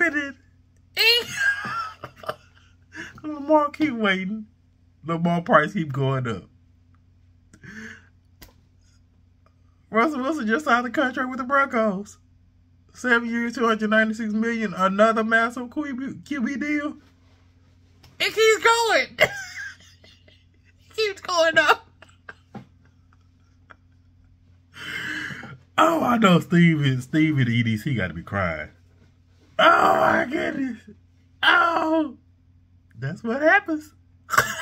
happening? Lamar keep waiting. Lamar price keep going up. Russell Wilson just signed a contract with the Broncos. 7 years, $296 million. Another massive QB deal. It keeps going. It keeps going up. Oh, I know Steve and EDC got to be crying. Oh, my goodness. Oh, that's what happens.